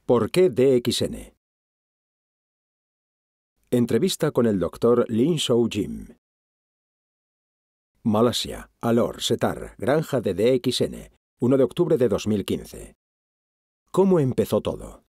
¿Por qué DXN? Entrevista con el Dr. Lin Shou Jim. Malasia, Alor, Setar, granja de DXN, 1 de octubre de 2015. ¿Cómo empezó todo?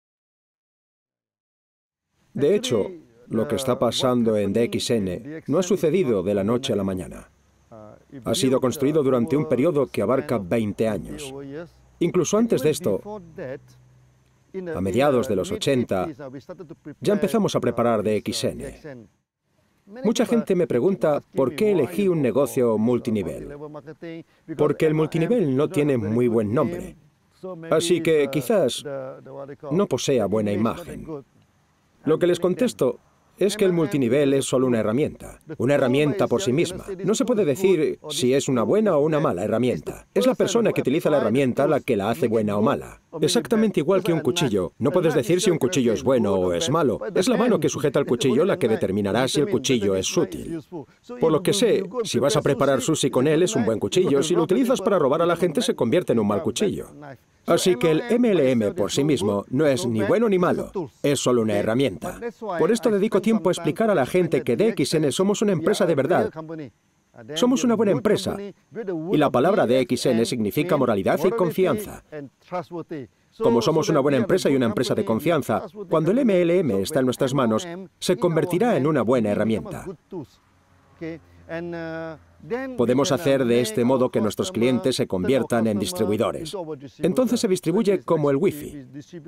De hecho, lo que está pasando en DXN no ha sucedido de la noche a la mañana. Ha sido construido durante un periodo que abarca 20 años. Incluso antes de esto, a mediados de los 80, ya empezamos a preparar DXN. Mucha gente me pregunta por qué elegí un negocio multinivel. Porque el multinivel no tiene muy buen nombre. Así que quizás no posea buena imagen. Lo que les contesto es que el multinivel es solo una herramienta por sí misma. No se puede decir si es una buena o una mala herramienta. Es la persona que utiliza la herramienta la que la hace buena o mala. Exactamente igual que un cuchillo. No puedes decir si un cuchillo es bueno o es malo. Es la mano que sujeta el cuchillo la que determinará si el cuchillo es útil. Por lo que sé, si vas a preparar sushi con él es un buen cuchillo. Si lo utilizas para robar a la gente se convierte en un mal cuchillo. Así que el MLM por sí mismo no es ni bueno ni malo, es solo una herramienta. Por esto dedico tiempo a explicar a la gente que DXN somos una empresa de verdad. Somos una buena empresa. Y la palabra DXN significa moralidad y confianza. Como somos una buena empresa y una empresa de confianza, cuando el MLM está en nuestras manos, se convertirá en una buena herramienta. Podemos hacer de este modo que nuestros clientes se conviertan en distribuidores. Entonces se distribuye como el Wi-Fi,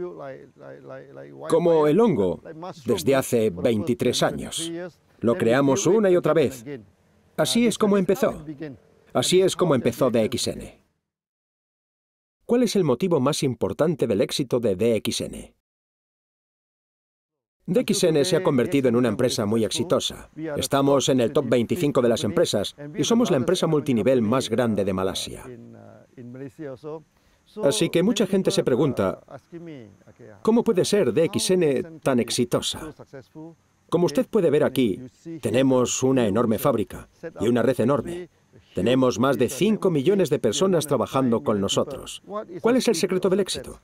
como el hongo, desde hace 23 años. Lo creamos una y otra vez. Así es como empezó. Así es como empezó DXN. ¿Cuál es el motivo más importante del éxito de DXN? DXN se ha convertido en una empresa muy exitosa. Estamos en el top 25 de las empresas y somos la empresa multinivel más grande de Malasia. Así que mucha gente se pregunta, ¿cómo puede ser DXN tan exitosa? Como usted puede ver aquí, tenemos una enorme fábrica y una red enorme. Tenemos más de 5 millones de personas trabajando con nosotros. ¿Cuál es el secreto del éxito?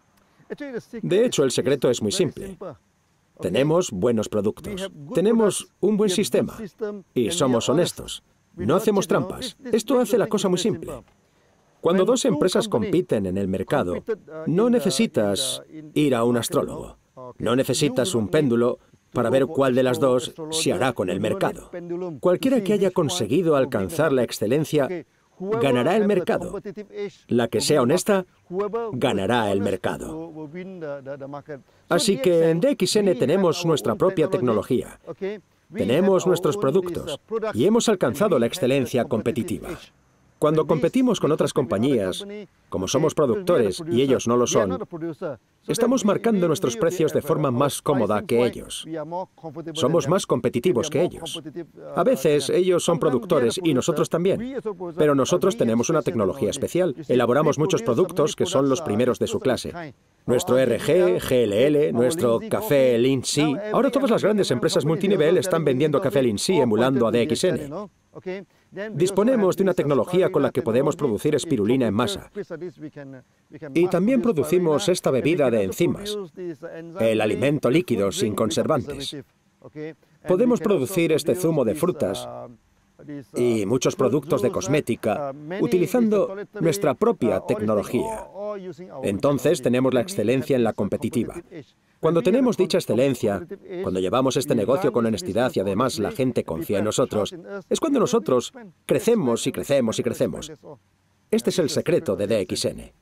De hecho, el secreto es muy simple. Tenemos buenos productos, tenemos un buen sistema y somos honestos. No hacemos trampas. Esto hace la cosa muy simple. Cuando dos empresas compiten en el mercado, no necesitas ir a un astrólogo. No necesitas un péndulo para ver cuál de las dos se hará con el mercado. Cualquiera que haya conseguido alcanzar la excelencia ganará el mercado. La que sea honesta ganará el mercado. Así que en DXN tenemos nuestra propia tecnología, tenemos nuestros productos y hemos alcanzado la excelencia competitiva. Cuando competimos con otras compañías, como somos productores y ellos no lo son, estamos marcando nuestros precios de forma más cómoda que ellos. Somos más competitivos que ellos. A veces ellos son productores y nosotros también, pero nosotros tenemos una tecnología especial. Elaboramos muchos productos que son los primeros de su clase. Nuestro RG, GLL, nuestro café Lindsay. Ahora todas las grandes empresas multinivel están vendiendo café Lindsay emulando a DXN. Disponemos de una tecnología con la que podemos producir espirulina en masa. Y también producimos esta bebida de enzimas, el alimento líquido sin conservantes. Podemos producir este zumo de frutas y muchos productos de cosmética utilizando nuestra propia tecnología. Entonces tenemos la excelencia en la competitiva. Cuando tenemos dicha excelencia, cuando llevamos este negocio con honestidad y además la gente confía en nosotros, es cuando nosotros crecemos y crecemos y crecemos. Este es el secreto de DXN.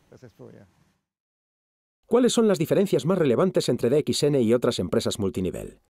¿Cuáles son las diferencias más relevantes entre DXN y otras empresas multinivel?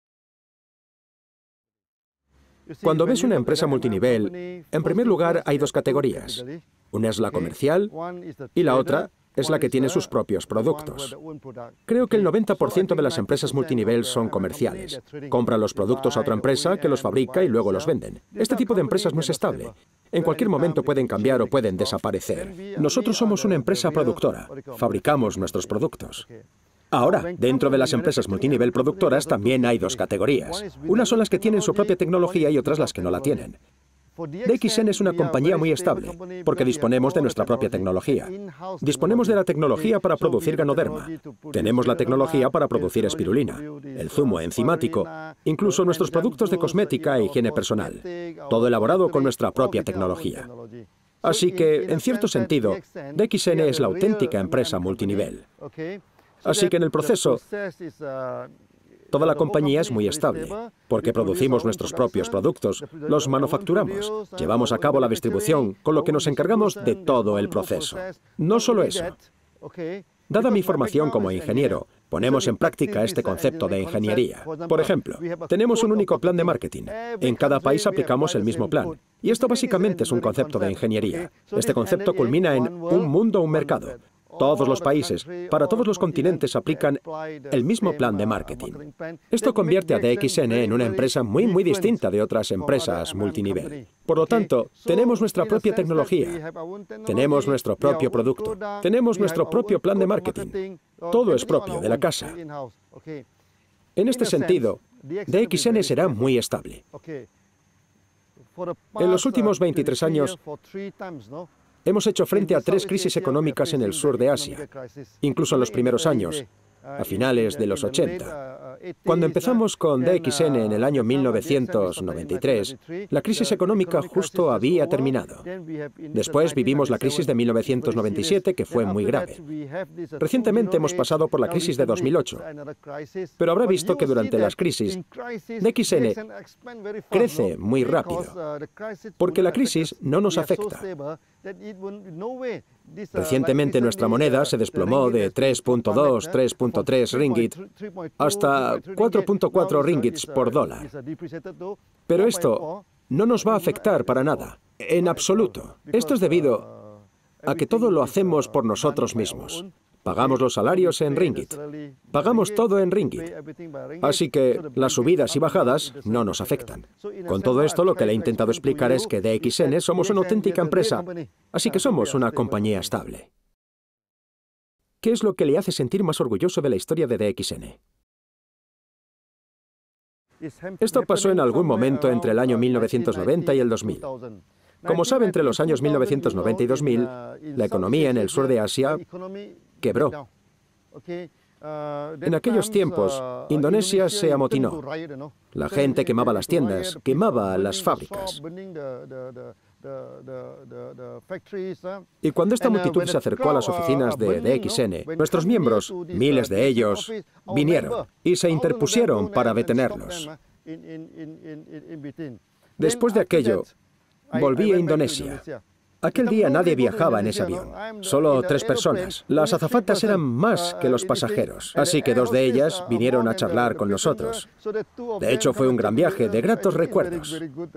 Cuando ves una empresa multinivel, en primer lugar hay dos categorías. Una es la comercial y la otra es la que tiene sus propios productos. Creo que el 90% de las empresas multinivel son comerciales. Compran los productos a otra empresa que los fabrica y luego los venden. Este tipo de empresas no es estable. En cualquier momento pueden cambiar o pueden desaparecer. Nosotros somos una empresa productora. Fabricamos nuestros productos. Ahora, dentro de las empresas multinivel productoras también hay dos categorías. Unas son las que tienen su propia tecnología y otras las que no la tienen. DXN es una compañía muy estable, porque disponemos de nuestra propia tecnología. Disponemos de la tecnología para producir ganoderma. Tenemos la tecnología para producir espirulina, el zumo enzimático, incluso nuestros productos de cosmética e higiene personal. Todo elaborado con nuestra propia tecnología. Así que, en cierto sentido, DXN es la auténtica empresa multinivel. Así que en el proceso, toda la compañía es muy estable, porque producimos nuestros propios productos, los manufacturamos, llevamos a cabo la distribución, con lo que nos encargamos de todo el proceso. No solo eso. Dada mi formación como ingeniero, ponemos en práctica este concepto de ingeniería. Por ejemplo, tenemos un único plan de marketing. En cada país aplicamos el mismo plan. Y esto básicamente es un concepto de ingeniería. Este concepto culmina en un mundo, un mercado. Todos los países, para todos los continentes, aplican el mismo plan de marketing. Esto convierte a DXN en una empresa muy distinta de otras empresas multinivel. Por lo tanto, tenemos nuestra propia tecnología, tenemos nuestro propio producto, tenemos nuestro propio plan de marketing. Todo es propio de la casa. En este sentido, DXN será muy estable. En los últimos 23 años, hemos hecho frente a 3 crisis económicas en el sur de Asia, incluso en los primeros años, a finales de los 80. Cuando empezamos con DXN en el año 1993, la crisis económica justo había terminado. Después vivimos la crisis de 1997, que fue muy grave. Recientemente hemos pasado por la crisis de 2008, pero habrá visto que durante las crisis, DXN crece muy rápido, porque la crisis no nos afecta. Recientemente nuestra moneda se desplomó de 3.2, 3.3 ringgit hasta 4.4 ringgits por dólar. Pero esto no nos va a afectar para nada, en absoluto. Esto es debido a que todo lo hacemos por nosotros mismos. Pagamos los salarios en ringgit. Pagamos todo en ringgit. Así que las subidas y bajadas no nos afectan. Con todo esto, lo que le he intentado explicar es que DXN somos una auténtica empresa, así que somos una compañía estable. ¿Qué es lo que le hace sentir más orgulloso de la historia de DXN? Esto pasó en algún momento entre el año 1990 y el 2000. Como sabe, entre los años 1990 y 2000, la economía en el sur de Asia quebró. En aquellos tiempos, Indonesia se amotinó. La gente quemaba las tiendas, quemaba las fábricas. Y cuando esta multitud se acercó a las oficinas de DXN, nuestros miembros, miles de ellos, vinieron y se interpusieron para detenerlos. Después de aquello, volví a Indonesia. Aquel día nadie viajaba en ese avión, solo 3 personas. Las azafatas eran más que los pasajeros, así que 2 de ellas vinieron a charlar con nosotros. De hecho, fue un gran viaje, de gratos recuerdos.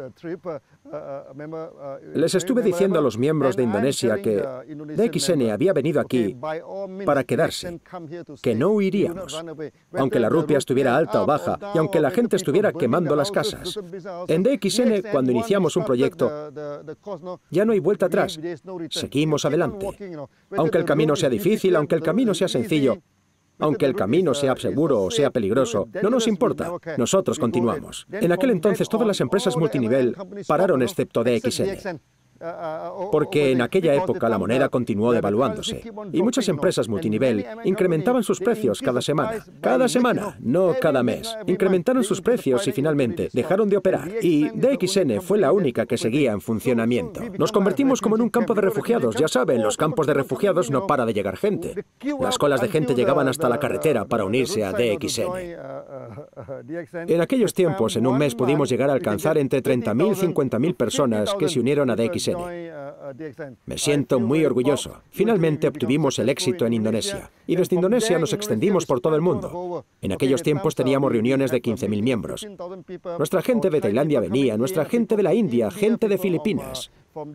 Les estuve diciendo a los miembros de Indonesia que DXN había venido aquí para quedarse, que no huiríamos, aunque la rupia estuviera alta o baja y aunque la gente estuviera quemando las casas. En DXN, cuando iniciamos un proyecto, ya no hay vuelta atrás. Seguimos adelante. Aunque el camino sea difícil, aunque el camino sea sencillo, aunque el camino sea seguro o sea peligroso, no nos importa. Nosotros continuamos. En aquel entonces todas las empresas multinivel pararon excepto DXN. Porque en aquella época la moneda continuó devaluándose y muchas empresas multinivel incrementaban sus precios cada semana, no cada mes. Incrementaron sus precios y finalmente dejaron de operar. Y DXN fue la única que seguía en funcionamiento. Nos convertimos como en un campo de refugiados. Ya saben, los campos de refugiados no para de llegar gente. Las colas de gente llegaban hasta la carretera para unirse a DXN. En aquellos tiempos, en un mes pudimos llegar a alcanzar entre 30.000 y 50.000 personas que se unieron a DXN. Me siento muy orgulloso. Finalmente obtuvimos el éxito en Indonesia. Y desde Indonesia nos extendimos por todo el mundo. En aquellos tiempos teníamos reuniones de 15.000 miembros. Nuestra gente de Tailandia venía, nuestra gente de la India, gente de Filipinas.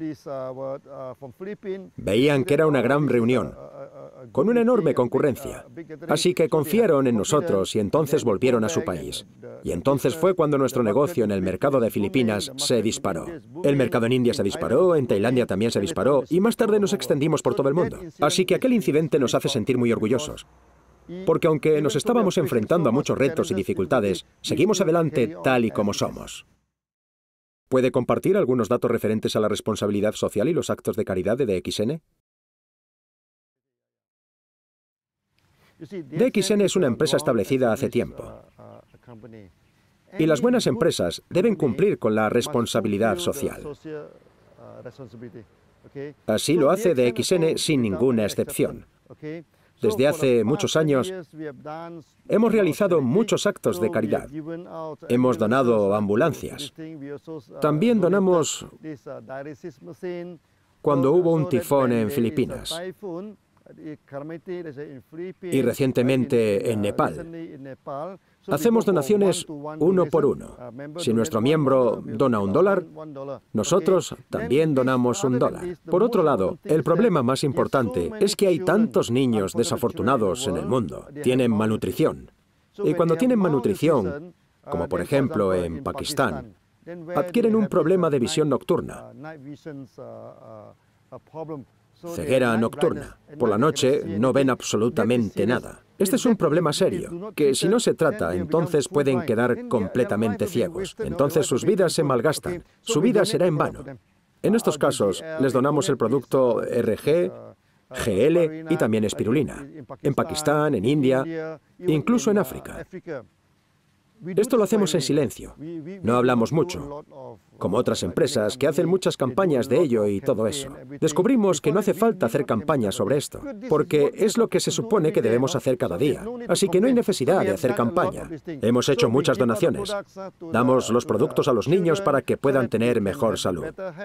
Veían que era una gran reunión, con una enorme concurrencia. Así que confiaron en nosotros y entonces volvieron a su país. Y entonces fue cuando nuestro negocio en el mercado de Filipinas se disparó. El mercado en India se disparó, en Tailandia también se disparó, y más tarde nos extendimos por todo el mundo. Así que aquel incidente nos hace sentir muy orgullosos. Porque aunque nos estábamos enfrentando a muchos retos y dificultades, seguimos adelante tal y como somos. ¿Puede compartir algunos datos referentes a la responsabilidad social y los actos de caridad de DXN? DXN es una empresa establecida hace tiempo. Y las buenas empresas deben cumplir con la responsabilidad social. Así lo hace DXN sin ninguna excepción. Desde hace muchos años hemos realizado muchos actos de caridad. Hemos donado ambulancias. También donamos cuando hubo un tifón en Filipinas. Y recientemente en Nepal. Hacemos donaciones uno por uno. Si nuestro miembro dona $1, nosotros también donamos $1. Por otro lado, el problema más importante es que hay tantos niños desafortunados en el mundo. Tienen malnutrición. Y cuando tienen malnutrición, como por ejemplo en Pakistán, adquieren un problema de visión nocturna. Ceguera nocturna. Por la noche no ven absolutamente nada. Este es un problema serio, que si no se trata, entonces pueden quedar completamente ciegos. Entonces sus vidas se malgastan. Su vida será en vano. En estos casos, les donamos el producto RG, GL y también espirulina. En Pakistán, en India, incluso en África. Esto lo hacemos en silencio. No hablamos mucho, como otras empresas que hacen muchas campañas de ello y todo eso. Descubrimos que no hace falta hacer campañas sobre esto, porque es lo que se supone que debemos hacer cada día. Así que no hay necesidad de hacer campaña. Hemos hecho muchas donaciones. Damos los productos a los niños para que puedan tener mejor salud.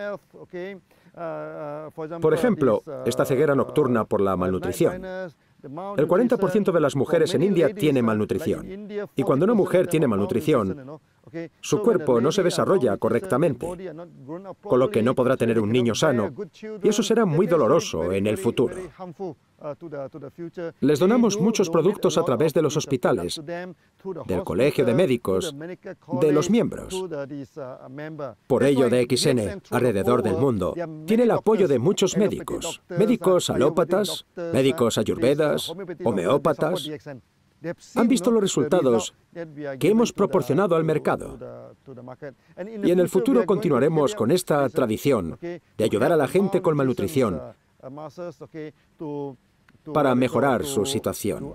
Por ejemplo, esta ceguera nocturna por la malnutrición. El 40% de las mujeres en India tiene malnutrición. Y cuando una mujer tiene malnutrición, su cuerpo no se desarrolla correctamente, con lo que no podrá tener un niño sano, y eso será muy doloroso en el futuro. Les donamos muchos productos a través de los hospitales, del colegio de médicos, de los miembros. Por ello, DXN, alrededor del mundo, tiene el apoyo de muchos médicos, médicos alópatas, médicos ayurvedas, homeópatas. Han visto los resultados que hemos proporcionado al mercado. Y en el futuro continuaremos con esta tradición de ayudar a la gente con malnutrición para mejorar su situación.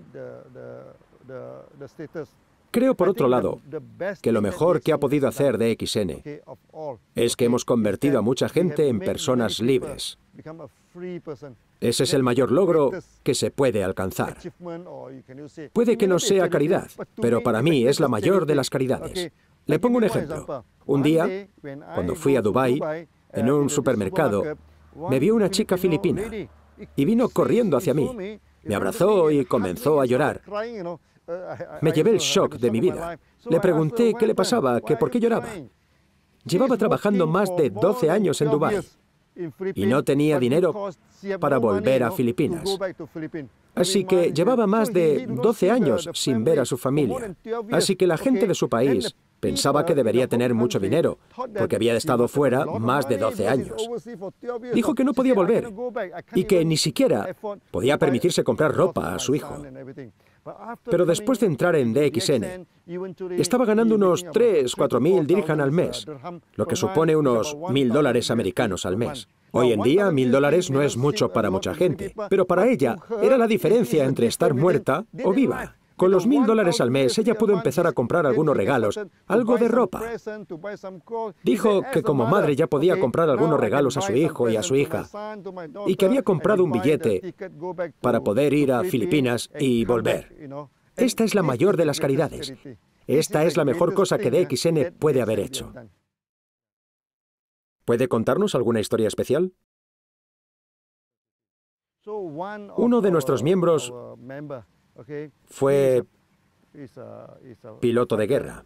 Creo, por otro lado, que lo mejor que ha podido hacer DXN es que hemos convertido a mucha gente en personas libres. Ese es el mayor logro que se puede alcanzar. Puede que no sea caridad, pero para mí es la mayor de las caridades. Le pongo un ejemplo. Un día, cuando fui a Dubái, en un supermercado, me vio una chica filipina y vino corriendo hacia mí. Me abrazó y comenzó a llorar. Me llevé el shock de mi vida. Le pregunté qué le pasaba, que por qué lloraba. Llevaba trabajando más de 12 años en Dubái y no tenía dinero para volver a Filipinas. Así que llevaba más de 12 años sin ver a su familia. Así que la gente de su país pensaba que debería tener mucho dinero, porque había estado fuera más de 12 años. Dijo que no podía volver y que ni siquiera podía permitirse comprar ropa a su hijo. Pero después de entrar en DXN, estaba ganando unos 3.000-4.000 dirham al mes, lo que supone unos $1.000 americanos al mes. Hoy en día, $1.000 no es mucho para mucha gente, pero para ella era la diferencia entre estar muerta o viva. Con los $1.000 al mes, ella pudo empezar a comprar algunos regalos, algo de ropa. Dijo que como madre ya podía comprar algunos regalos a su hijo y a su hija, y que había comprado un billete para poder ir a Filipinas y volver. Esta es la mayor de las caridades. Esta es la mejor cosa que DXN puede haber hecho. ¿Puede contarnos alguna historia especial? Uno de nuestros miembros fue piloto de guerra.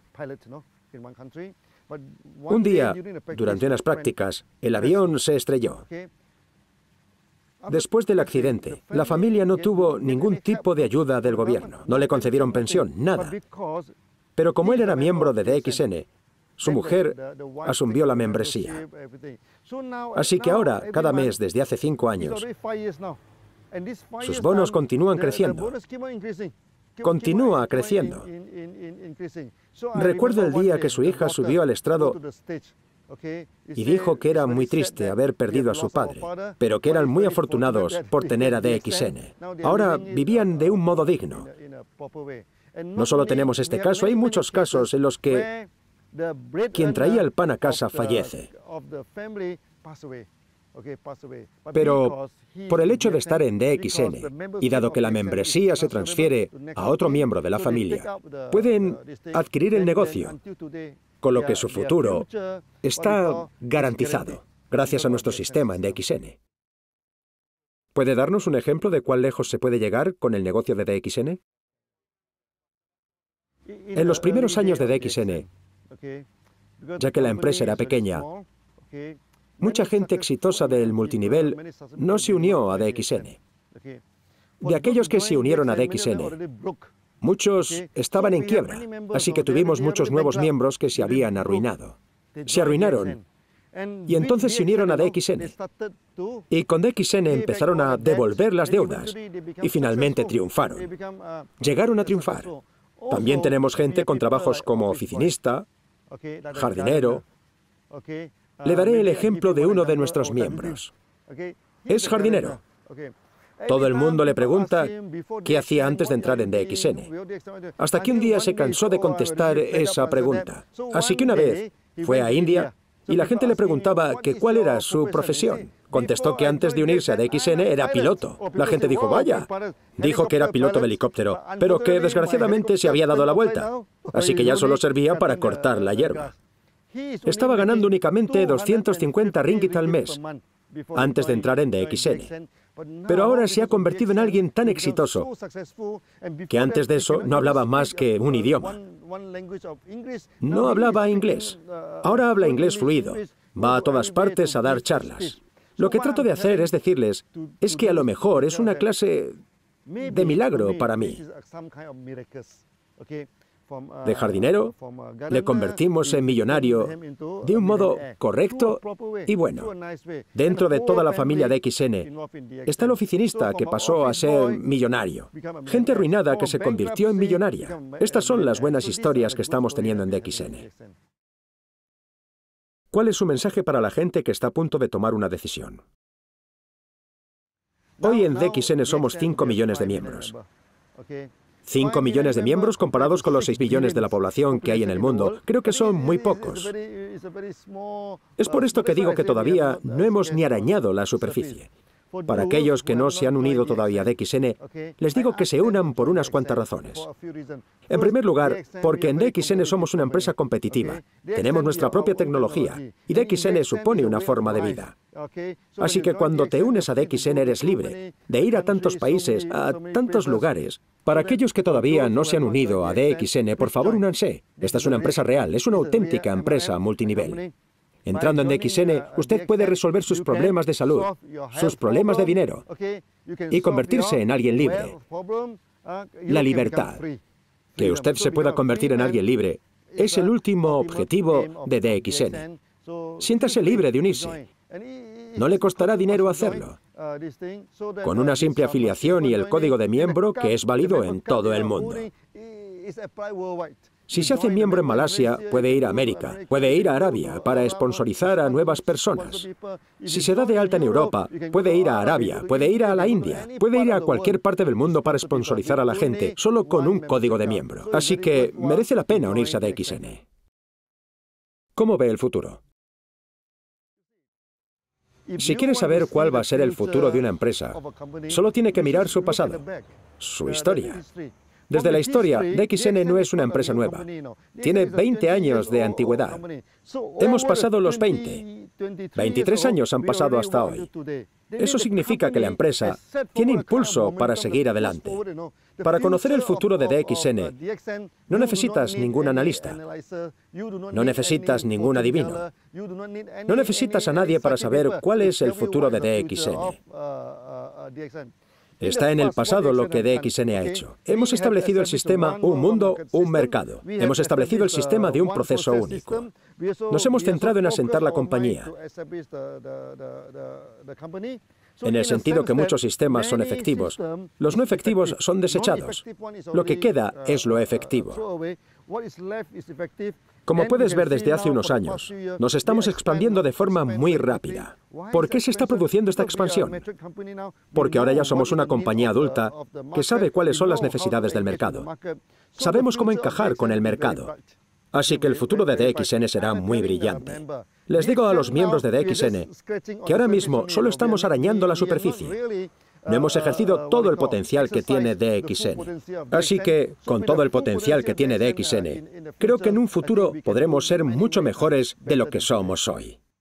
Un día, durante unas prácticas, el avión se estrelló. Después del accidente, la familia no tuvo ningún tipo de ayuda del gobierno. No le concedieron pensión, nada. Pero como él era miembro de DXN, su mujer asumió la membresía. Así que ahora, cada mes desde hace 5 años, sus bonos continúan creciendo. Continúa creciendo. Recuerdo el día que su hija subió al estrado y dijo que era muy triste haber perdido a su padre, pero que eran muy afortunados por tener a DXN. Ahora vivían de un modo digno. No solo tenemos este caso, hay muchos casos en los que quien traía el pan a casa fallece. Pero por el hecho de estar en DXN, y dado que la membresía se transfiere a otro miembro de la familia, pueden adquirir el negocio, con lo que su futuro está garantizado, gracias a nuestro sistema en DXN. ¿Puede darnos un ejemplo de cuán lejos se puede llegar con el negocio de DXN? En los primeros años de DXN, ya que la empresa era pequeña, mucha gente exitosa del multinivel no se unió a DXN. De aquellos que se unieron a DXN, muchos estaban en quiebra, así que tuvimos muchos nuevos miembros que se habían arruinado. Se arruinaron y entonces se unieron a DXN. Y con DXN empezaron a devolver las deudas y finalmente triunfaron. Llegaron a triunfar. También tenemos gente con trabajos como oficinista, jardinero. Le daré el ejemplo de uno de nuestros miembros. Es jardinero. Todo el mundo le pregunta qué hacía antes de entrar en DXN. Hasta que un día se cansó de contestar esa pregunta. Así que una vez fue a India y la gente le preguntaba que cuál era su profesión. Contestó que antes de unirse a DXN era piloto. La gente dijo, vaya. Dijo que era piloto de helicóptero, pero que desgraciadamente se había dado la vuelta. Así que ya solo servía para cortar la hierba. Estaba ganando únicamente 250 ringgit al mes antes de entrar en DXN. Pero ahora se ha convertido en alguien tan exitoso que antes de eso no hablaba más que un idioma. No hablaba inglés. Ahora habla inglés fluido. Va a todas partes a dar charlas. Lo que trato de hacer es decirles, es que a lo mejor es una clase de milagro para mí. De jardinero, le convertimos en millonario de un modo correcto y bueno. Dentro de toda la familia de DXN está el oficinista que pasó a ser millonario. Gente arruinada que se convirtió en millonaria. Estas son las buenas historias que estamos teniendo en DXN. ¿Cuál es su mensaje para la gente que está a punto de tomar una decisión? Hoy en DXN somos 5 millones de miembros. 5 millones de miembros comparados con los 6 millones de la población que hay en el mundo, creo que son muy pocos. Es por esto que digo que todavía no hemos ni arañado la superficie. Para aquellos que no se han unido todavía a DXN, les digo que se unan por unas cuantas razones. En primer lugar, porque en DXN somos una empresa competitiva, tenemos nuestra propia tecnología, y DXN supone una forma de vida. Así que cuando te unes a DXN eres libre de ir a tantos países, a tantos lugares. Para aquellos que todavía no se han unido a DXN, por favor únanse. Esta es una empresa real, es una auténtica empresa multinivel. Entrando en DXN, usted puede resolver sus problemas de salud, sus problemas de dinero y convertirse en alguien libre. La libertad. Que usted se pueda convertir en alguien libre es el último objetivo de DXN. Siéntase libre de unirse. No le costará dinero hacerlo. Con una simple afiliación y el código de miembro que es válido en todo el mundo. Si se hace miembro en Malasia, puede ir a América, puede ir a Arabia para sponsorizar a nuevas personas. Si se da de alta en Europa, puede ir a Arabia, puede ir a la India, puede ir a cualquier parte del mundo para sponsorizar a la gente, solo con un código de miembro. Así que merece la pena unirse a DXN. ¿Cómo ve el futuro? Si quiere saber cuál va a ser el futuro de una empresa, solo tiene que mirar su pasado, su historia. Desde la historia, DXN no es una empresa nueva. Tiene 20 años de antigüedad. Hemos pasado los 20. 23 años han pasado hasta hoy. Eso significa que la empresa tiene impulso para seguir adelante. Para conocer el futuro de DXN, no necesitas ningún analista. No necesitas ningún adivino. No necesitas a nadie para saber cuál es el futuro de DXN. Está en el pasado lo que DXN ha hecho. Hemos establecido el sistema un mundo, un mercado. Hemos establecido el sistema de un proceso único. Nos hemos centrado en asentar la compañía. En el sentido que muchos sistemas son efectivos, los no efectivos son desechados. Lo que queda es lo efectivo. Como puedes ver desde hace unos años, nos estamos expandiendo de forma muy rápida. ¿Por qué se está produciendo esta expansión? Porque ahora ya somos una compañía adulta que sabe cuáles son las necesidades del mercado. Sabemos cómo encajar con el mercado. Así que el futuro de DXN será muy brillante. Les digo a los miembros de DXN que ahora mismo solo estamos arañando la superficie. No hemos ejercido todo el potencial que tiene DXN. Así que, con todo el potencial que tiene DXN, creo que en un futuro podremos ser mucho mejores de lo que somos hoy.